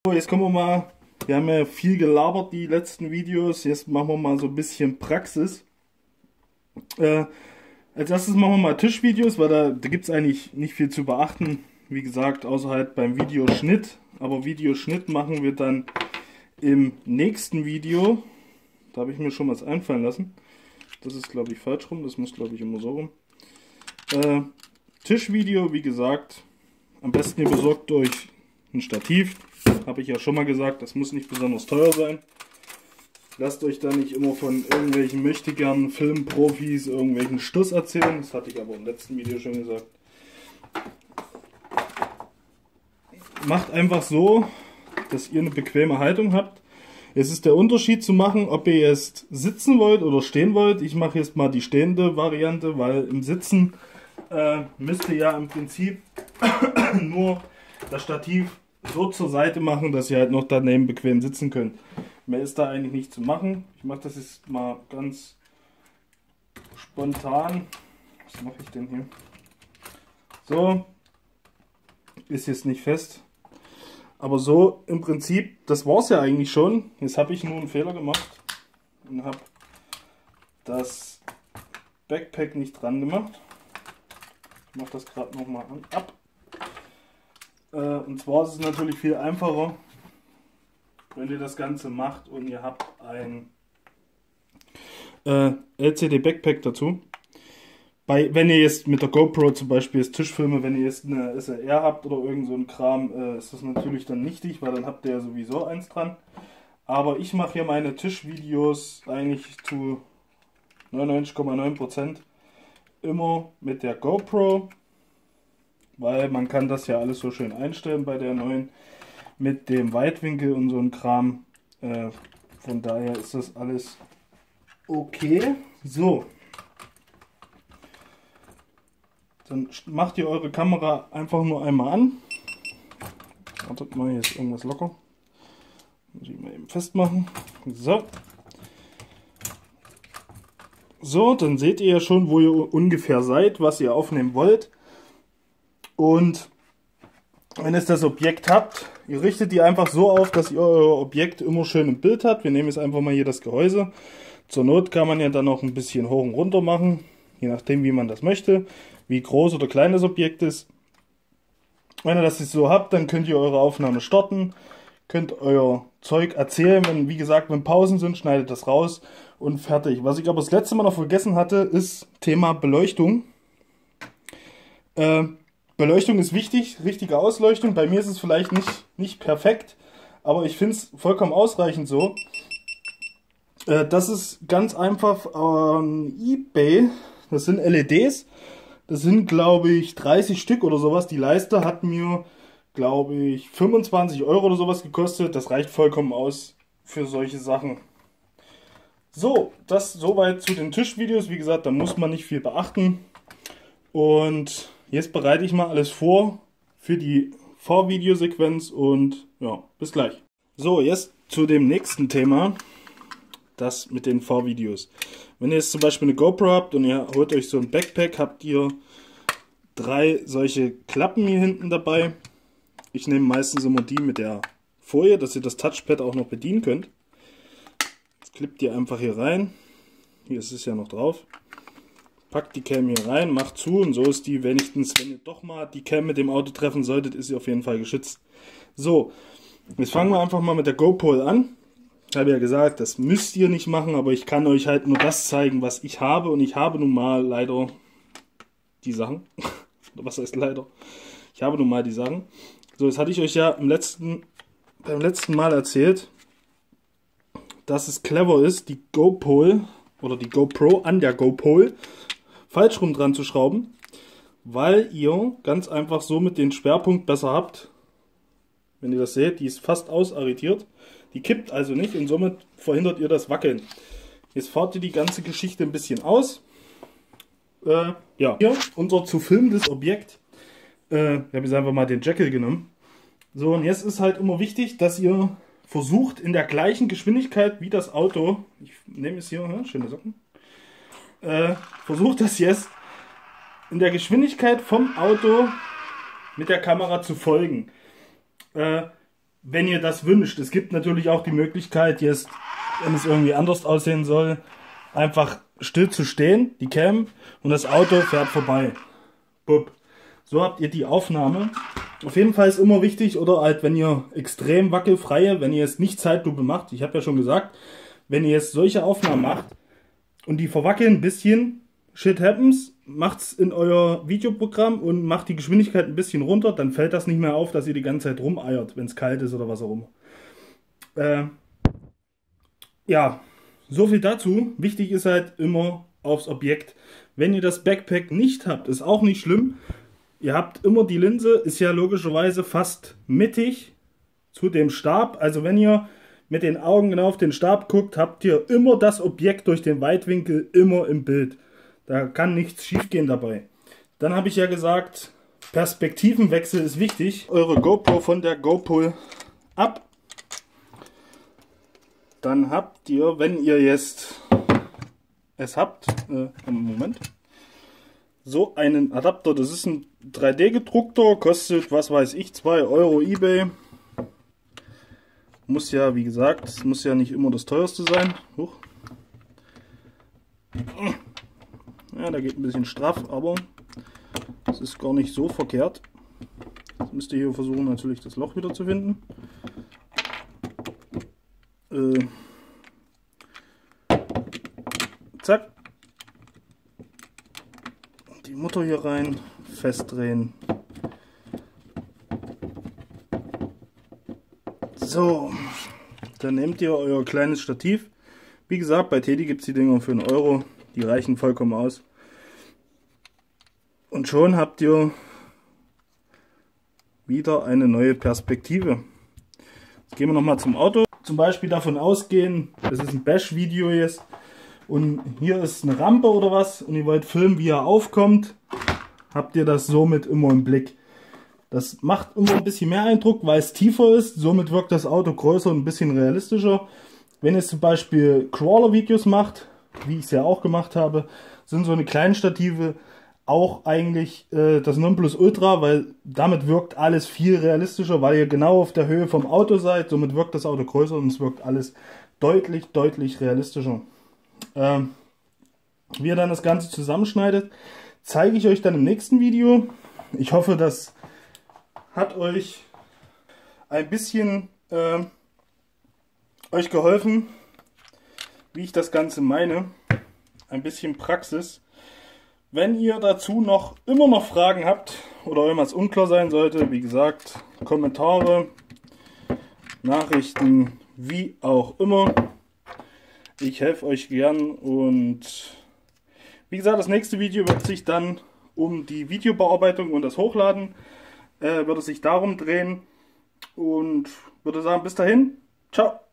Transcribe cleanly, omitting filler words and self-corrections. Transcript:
So, jetzt kommen wir mal, wir haben ja viel gelabert die letzten Videos, jetzt machen wir mal so ein bisschen Praxis. Als erstes machen wir mal Tischvideos, weil da gibt es eigentlich nicht viel zu beachten, wie gesagt, außer halt beim Videoschnitt. Aber Videoschnitt machen wir dann im nächsten Video. Da habe ich mir schon was einfallen lassen. Das ist, glaube ich, falsch rum, das muss, glaube ich, immer so rum. Tischvideo, wie gesagt, am besten ihr besorgt euch ein Stativ. Habe ich ja schon mal gesagt, das muss nicht besonders teuer sein. Lasst euch da nicht immer von irgendwelchen möchtegern Filmprofis irgendwelchen Stuss erzählen. Das hatte ich aber im letzten Video schon gesagt. Macht einfach so, dass ihr eine bequeme Haltung habt. Es ist der Unterschied zu machen, ob ihr jetzt sitzen wollt oder stehen wollt. Ich mache jetzt mal die stehende Variante, weil im Sitzen müsst ihr ja im Prinzip nur das Stativ so zur Seite machen, dass ihr halt noch daneben bequem sitzen könnt. Mehr ist da eigentlich nicht zu machen. Ich mache das jetzt mal ganz spontan. Was mache ich denn hier? So, ist jetzt nicht fest. Aber so im Prinzip, das war es ja eigentlich schon. Jetzt habe ich nur einen Fehler gemacht und habe das Backpack nicht dran gemacht. Ich mache das gerade nochmal ab. Und zwar ist es natürlich viel einfacher, wenn ihr das Ganze macht und ihr habt ein LCD Backpack dazu. Wenn ihr jetzt mit der GoPro zum Beispiel das Tischfilme, wenn ihr jetzt eine SLR habt oder irgend so ein Kram, ist das natürlich dann nichtig, weil dann habt ihr ja sowieso eins dran. Aber ich mache hier meine Tischvideos eigentlich zu 99,9% immer mit der GoPro. Weil man kann das ja alles so schön einstellen bei der neuen mit dem Weitwinkel und so ein Kram. Von daher ist das alles okay. So. Dann macht ihr eure Kamera einfach nur einmal an. Wartet mal, hier ist irgendwas locker. Muss ich mal eben festmachen. So. So, dann seht ihr ja schon, wo ihr ungefähr seid, was ihr aufnehmen wollt. Und wenn ihr das Objekt habt, ihr richtet die einfach so auf, dass ihr euer Objekt immer schön im Bild habt. Wir nehmen jetzt einfach mal hier das Gehäuse. Zur Not kann man ja dann noch ein bisschen hoch und runter machen, je nachdem wie man das möchte, wie groß oder klein das Objekt ist. Wenn ihr das jetzt so habt, dann könnt ihr eure Aufnahme starten, könnt euer Zeug erzählen. Wenn, wie gesagt, wenn Pausen sind, schneidet das raus und fertig. Was ich aber das letzte Mal noch vergessen hatte, ist Thema Beleuchtung. Beleuchtung ist wichtig, richtige Ausleuchtung. Bei mir ist es vielleicht nicht perfekt, aber ich finde es vollkommen ausreichend so. Das ist ganz einfach eBay. Das sind LEDs. Das sind, glaube ich, 30 Stück oder sowas. Die Leiste hat mir, glaube ich, 25 Euro oder sowas gekostet. Das reicht vollkommen aus für solche Sachen. So, das soweit zu den Tischvideos. Wie gesagt, da muss man nicht viel beachten. Und jetzt bereite ich mal alles vor für die Vorvideosequenz und ja, bis gleich. So, jetzt zu dem nächsten Thema, das mit den Vorvideos. Wenn ihr jetzt zum Beispiel eine GoPro habt und ihr holt euch so ein Backpack, habt ihr 3 solche Klappen hier hinten dabei. Ich nehme meistens immer die mit der Folie, dass ihr das Touchpad auch noch bedienen könnt. Jetzt klippt ihr einfach hier rein. Hier ist es ja noch drauf. Packt die Cam hier rein, macht zu und so ist die wenigstens, wenn ihr doch mal die Cam mit dem Auto treffen solltet, ist sie auf jeden Fall geschützt. So, jetzt fangen wir einfach mal mit der GoPro an. Ich habe ja gesagt, das müsst ihr nicht machen, aber ich kann euch halt nur das zeigen, was ich habe. Und ich habe nun mal leider die Sachen. Was heißt leider? Ich habe nun mal die Sachen. So, jetzt hatte ich euch ja beim letzten Mal erzählt, dass es clever ist, die GoPro oder die GoPro an der GoPro falsch rum dran zu schrauben, weil ihr ganz einfach somit den Schwerpunkt besser habt. Wenn ihr das seht, die ist fast ausarretiert. Die kippt also nicht und somit verhindert ihr das Wackeln. Jetzt fahrt ihr die ganze Geschichte ein bisschen aus. Ja, hier unser zu filmendes Objekt. Ich habe jetzt einfach mal den Jackal genommen. So, und jetzt ist halt immer wichtig, dass ihr versucht in der gleichen Geschwindigkeit wie das Auto, ich nehme es hier, schöne Socken, versucht das jetzt in der Geschwindigkeit vom Auto mit der Kamera zu folgen. wenn ihr das wünscht. Es gibt natürlich auch die Möglichkeit, jetzt, wenn es irgendwie anders aussehen soll, einfach still zu stehen, die Cam, und das Auto fährt vorbei. Bup. So habt ihr die Aufnahme. Auf jeden Fall ist immer wichtig, oder halt, wenn ihr extrem wackelfreie, wenn ihr jetzt nicht Zeitlupe macht, ich habe ja schon gesagt, wenn ihr jetzt solche Aufnahmen macht und die verwackeln ein bisschen, shit happens, macht's in euer Videoprogramm und macht die Geschwindigkeit ein bisschen runter, dann fällt das nicht mehr auf, dass ihr die ganze Zeit rumeiert, wenn es kalt ist oder was auch immer. Ja, so viel dazu. Wichtig ist halt immer aufs Objekt. Wenn ihr das Backpack nicht habt, ist auch nicht schlimm. Ihr habt immer die Linse, ist ja logischerweise fast mittig zu dem Stab. Also wenn ihr mit den Augen genau auf den Stab guckt, habt ihr immer das Objekt durch den Weitwinkel immer im Bild. Da kann nichts schief gehen dabei. Dann habe ich ja gesagt, Perspektivenwechsel ist wichtig. Eure GoPro von der GoPro ab. Dann habt ihr, wenn ihr jetzt es habt, Moment, so einen Adapter. Das ist ein 3D gedruckter, kostet, was weiß ich, 2 Euro eBay. Muss ja, wie gesagt, es muss ja nicht immer das teuerste sein. Huch. Ja, da geht ein bisschen straff, aber es ist gar nicht so verkehrt. Jetzt müsst ihr hier versuchen, natürlich das Loch wieder zu finden. Zack. Die Mutter hier rein, festdrehen. So, dann nehmt ihr euer kleines Stativ. Wie gesagt, bei Teddy gibt es die Dinger für 1 Euro. Die reichen vollkommen aus. Und schon habt ihr wieder eine neue Perspektive. Jetzt gehen wir nochmal zum Auto. Zum Beispiel davon ausgehen, das ist ein Bash-Video jetzt. Und hier ist eine Rampe oder was. Und ihr wollt filmen, wie er aufkommt. Habt ihr das somit immer im Blick. Das macht immer ein bisschen mehr Eindruck, weil es tiefer ist. Somit wirkt das Auto größer und ein bisschen realistischer. Wenn ihr zum Beispiel Crawler-Videos macht, wie ich es ja auch gemacht habe, sind so eine kleinen Stative auch eigentlich das Nonplusultra, weil damit wirkt alles viel realistischer, weil ihr genau auf der Höhe vom Auto seid. Somit wirkt das Auto größer und es wirkt alles deutlich, deutlich realistischer. Wie ihr dann das Ganze zusammenschneidet, zeige ich euch dann im nächsten Video. Ich hoffe, das hat euch ein bisschen euch geholfen, wie ich das Ganze meine. Ein bisschen Praxis. Wenn ihr dazu immer noch Fragen habt oder irgendwas unklar sein sollte, wie gesagt, Kommentare, Nachrichten, wie auch immer. Ich helfe euch gern und wie gesagt, das nächste Video wird sich dann um die Videobearbeitung und das Hochladen wird es sich darum drehen und würde sagen, bis dahin, ciao!